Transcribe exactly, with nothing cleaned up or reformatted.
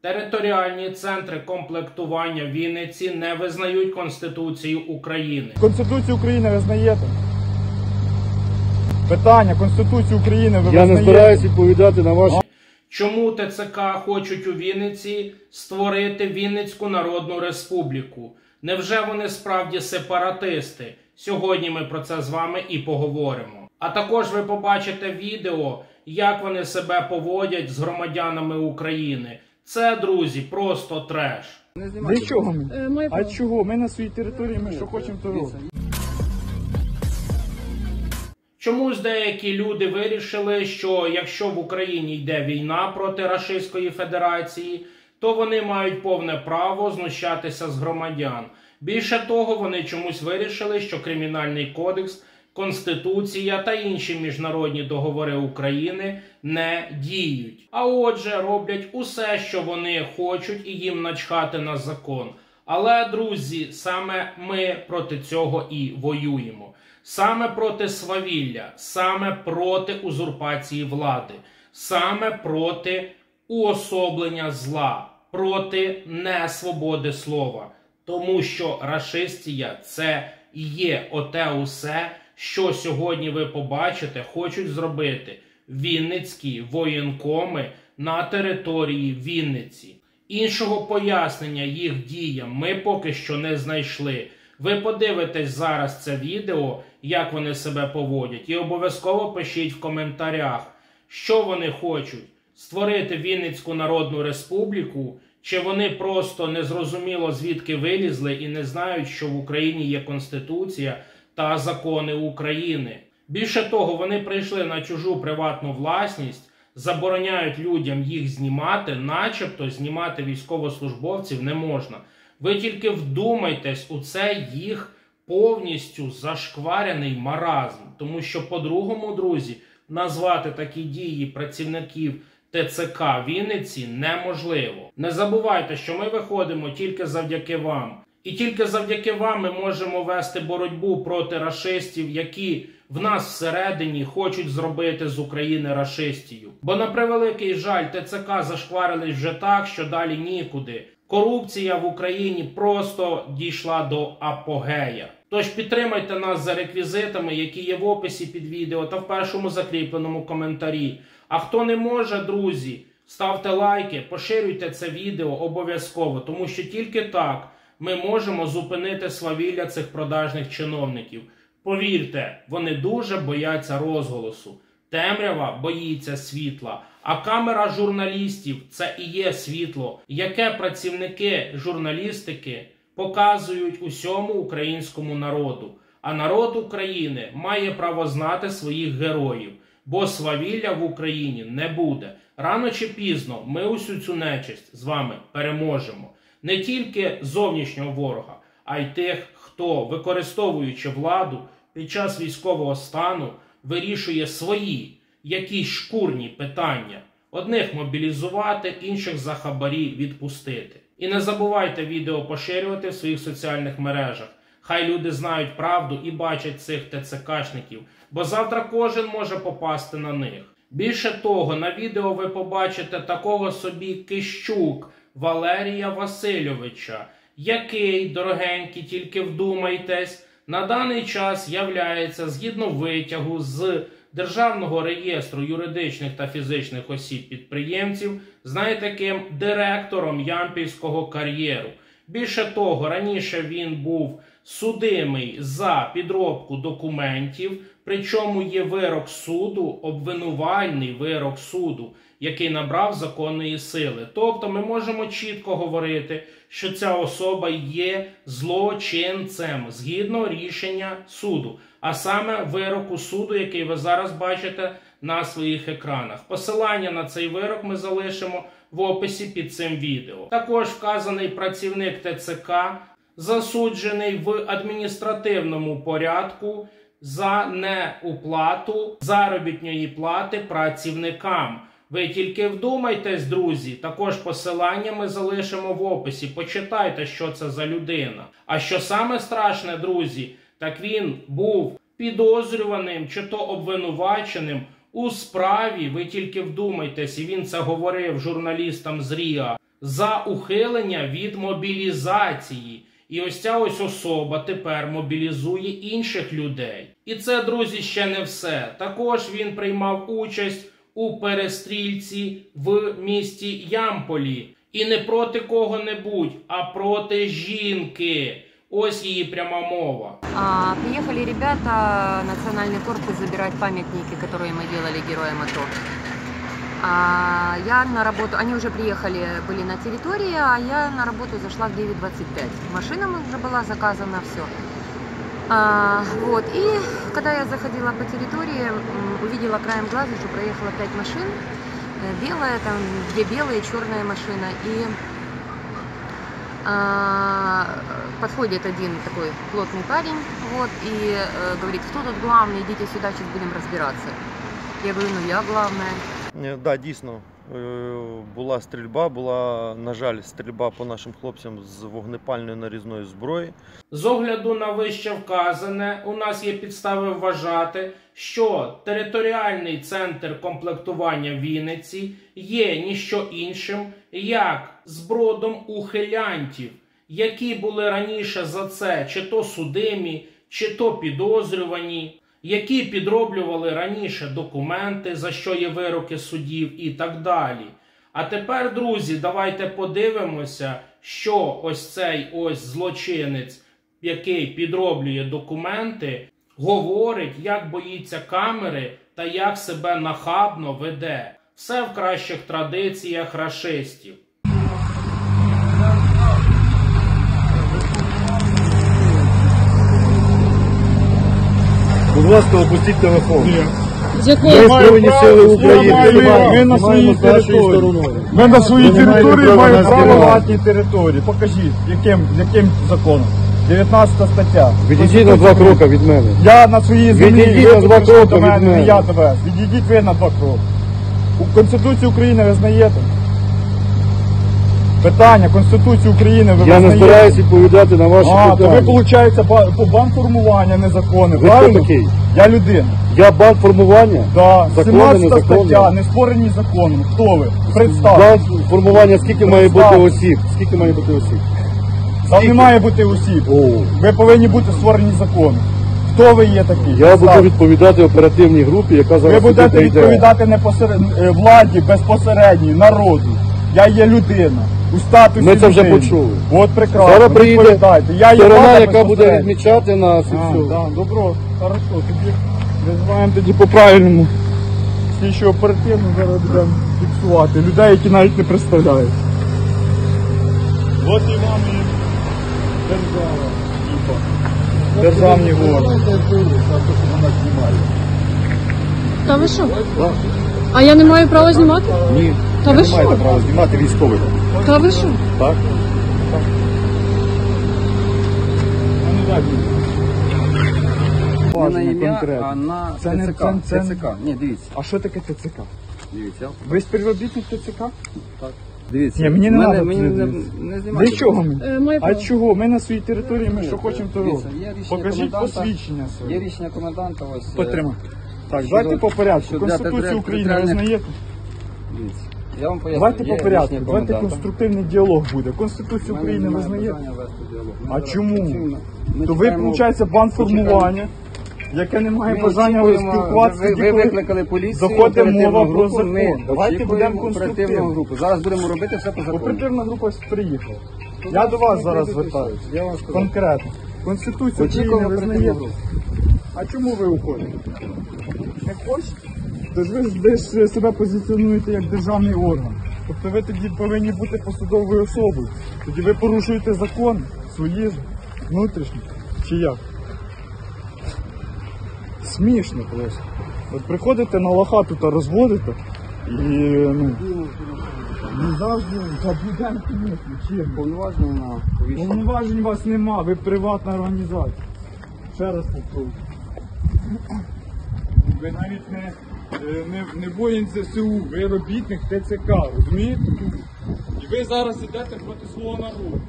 Територіальні центри комплектування Вінниці не визнають Конституцію України. Конституцію України визнаєте? Питання, Конституцію України ви Я визнаєте? не збираюсь відповідати на ваші... Чому ТЦК хочуть у Вінниці створити Вінницьку Народну Республіку? Невже вони справді сепаратисти? Сьогодні ми про це з вами і поговоримо. А також ви побачите відео, як вони себе поводять з громадянами України. Це, друзі, просто треш. Для чого ми? Е, моє А право. чого? Ми на своїй території, ми що хочемо, то робимо. Чомусь деякі люди вирішили, що якщо в Україні йде війна проти Російської Федерації, то вони мають повне право знущатися з громадян. Більше того, вони чомусь вирішили, що Кримінальний кодекс, Конституція та інші міжнародні договори України не діють. А отже, роблять усе, що вони хочуть, і їм начхати на закон. Але, друзі, саме ми проти цього і воюємо. Саме проти свавілля, саме проти узурпації влади, саме проти уособлення зла, проти несвободи слова. Тому що рашистія – це і є оте усе, що сьогодні ви побачите, хочуть зробити вінницькі воєнкоми на території Вінниці. Іншого пояснення їх діям ми поки що не знайшли. Ви подивитесь зараз це відео, як вони себе поводять, і обов'язково пишіть в коментарях, що вони хочуть – створити Вінницьку Народну Республіку, чи вони просто незрозуміло звідки вилізли і не знають, що в Україні є Конституція та закони України. Більше того, вони прийшли на чужу приватну власність, забороняють людям їх знімати, начебто знімати військовослужбовців не можна. Ви тільки вдумайтесь у цей їх повністю зашкварений маразм. Тому що по-другому, друзі, назвати такі дії працівників ТЦК Вінниці неможливо. Не забувайте, що ми виходимо тільки завдяки вам. І тільки завдяки вам ми можемо вести боротьбу проти рашистів, які в нас всередині хочуть зробити з України рашистію. Бо на превеликий жаль, ТЦК зашкварились вже так, що далі нікуди. Корупція в Україні просто дійшла до апогея. Тож підтримайте нас за реквізитами, які є в описі під відео та в першому закріпленому коментарі. А хто не може, друзі, ставте лайки, поширюйте це відео обов'язково, тому що тільки так ми можемо зупинити свавілля цих продажних чиновників. Повірте, вони дуже бояться розголосу. Темрява боїться світла, а камера журналістів – це і є світло, яке працівники журналістики показують усьому українському народу. А народ України має право знати своїх героїв, бо свавілля в Україні не буде. Рано чи пізно ми усю цю нечисть з вами переможемо. Не тільки зовнішнього ворога, а й тих, хто, використовуючи владу під час військового стану, вирішує свої, якісь шкурні питання. Одних мобілізувати, інших за хабарі відпустити. І не забувайте відео поширювати в своїх соціальних мережах. Хай люди знають правду і бачать цих ТЦКшників, бо завтра кожен може попасти на них. Більше того, на відео ви побачите такого собі Кищук Валерія Васильовича, який, дорогенькі, тільки вдумайтесь, на даний час являється, згідно витягу з Державного реєстру юридичних та фізичних осіб-підприємців, знаєте ким, директором Ямпільського кар'єру. Більше того, раніше він був судимий за підробку документів, причому є вирок суду, обвинувальний вирок суду, який набрав законної сили. Тобто ми можемо чітко говорити, що ця особа є злочинцем згідно рішення суду, а саме вироку суду, який ви зараз бачите на своїх екранах. Посилання на цей вирок ми залишимо в описі під цим відео. Також вказаний працівник ТЦК засуджений в адміністративному порядку за неуплату заробітної плати працівникам. Ви тільки вдумайтесь, друзі, також посилання ми залишимо в описі. Почитайте, що це за людина. А що саме страшне, друзі, так він був підозрюваним чи то обвинуваченим у справі, ви тільки вдумайтесь, і він це говорив журналістам з РІА, за ухилення від мобілізації. І ось ця ось особа тепер мобілізує інших людей. І це, друзі, ще не все. Також він приймав участь у перестрільці в місті Ямполі. І не проти кого-небудь, а проти жінки. Ось її пряма мова. А, приехали ребята, национальный корпус, забирать памятники, которые мы делали героям АТО. А, я на работу, они уже приехали, были на территории, а я на работу зашла в девять двадцать пять. Машина уже была заказана, все. А, вот, и когда я заходила по территории, увидела краем глаза, что проехало пять машин. Белая, там, две белые, черная машина. И а, подходит один такой плотный парень, вот, и э, говорит, кто тут главный, идите сюда, сейчас будем разбираться. Я говорю, ну я главная. Так, да, дійсно, була стрільба, була, на жаль, стрільба по нашим хлопцям з вогнепальної нарізної зброї. З огляду на вище вказане, у нас є підстави вважати, що територіальний центр комплектування Вінниці є ніщо іншим, як збродом ухилянтів, які були раніше за це чи то судимі, чи то підозрювані, які підроблювали раніше документи, за що є вироки судів і так далі. А тепер, друзі, давайте подивимося, що ось цей ось злочинець, який підроблює документи, говорить, як боїться камери та як себе нахабно веде. Все в кращих традиціях рашистів. Будь ласка, опустіть телефон. З якої Ми Збройні сили України. Ми на своїй території. Ми на своїй території маємо право на власній території. Покажіть, яким, яким законом? дев'ятнадцята стаття. Відійдіть на два кроки від мене. Я на своїй землі, Відійдіть на два кроки до від мене, не мене. я до вас. Відійдіть ви на два кроки. У Конституцію України ви знаєте? Питання, Конституцію України ви Я не визнаєте? збираюсь відповідати на ваші А, то ви, питання. виходить, ба- по банформування незаконне, Ви хто правильно? такий? Я людина. Я банк формування? Да. Законне, сімнадцята незаконне? стаття, не спорені законом. Хто ви? Представте. Банк формування скільки має бути Представте. осіб? Скільки має бути осіб? Там не має бути осіб. О. Ви повинні бути створені законом. Хто ви є такі? Я буду Представте. відповідати оперативній групі, яка Ви зараз сюди будете прийде. відповідати не посеред... е, владі безпосередній, народу. Я є людина. У статусі Ми це вже людини. почули. От прекрасно. Зараз приїде відповідайте. Я є сторона, влада яка буде безпосередньо. відмічати нас і А, все. да, добро, хорошо, тоді визиваємо тоді по-правильному. Всі, що оперативно зараз будемо фіксувати. Людей, які навіть не представляють. От і вам і держава. типа. Державні органи. Та ви що? А я не маю права знімати? Ні, Та ви що? право знімати військових. Та ви що? Так? А ну дай мені. Не на ім'я, конкретно. а на Це не- ТЦК. це- це- ТЦК. Ні, дивіться. А що таке ТЦК? Дивіться. Ви співробітник ТЦК? Дивіться. Ні, мені не Мене- надо мені не, дивитися. не знімайте. Для чого мені? Е, маю А право. чого? Ми на своїй території, ми Ні, що хочемо, то дивіться, робимо. є рішення Покажіть коменданта. посвідчення Є своє. рішення коменданта ось. е, Потримай. Так, щодо- давайте по порядку. щодо Конституцію територіальних- України ви знаєте? Дивіться. Я вам поясню. Давайте Є по порядку. рішення Давайте коменданта. конструктивний діалог буде. У Конституцію мене України ви немає знаєте? бажання вести діалог. Ми А зараз чому? працюємо. Ми То ви, чекаємо- виходить, бандформування, яке не має Ми бажання очікуємо- спілкуватися, Ви, тоді, ви коли викликали поліцію, заходить оперативну мова про групу, ми закон. Давайте очікуємо будемо оперативну конструктивно. групу. Зараз будемо робити все по закону. Оперативна група приїхала. Я до вас зараз звертаюся. Я вам сказав. Конкретно. Конституцію України Очікуємо ви оперативну знаєте? групу. А чому ви уходите? Не хочете? Тож ви ж десь себе позиціонуєте як державний орган. Тобто ви тоді повинні бути посадовою особою. Тоді ви порушуєте закон свої ж, внутрішні. Чи як? Смішно просто. От приходите на лоха тут розводите і ну. Не завжди та будемо, звісно, чим. Повноваження на повіщення. Повноважень у вас нема, ви приватна організація. Ще раз повторюю. Ви навіть не, е, не, не воїн ЗСУ, ви робітник ТЦК, розумієте? І ви зараз йдете проти свого народу.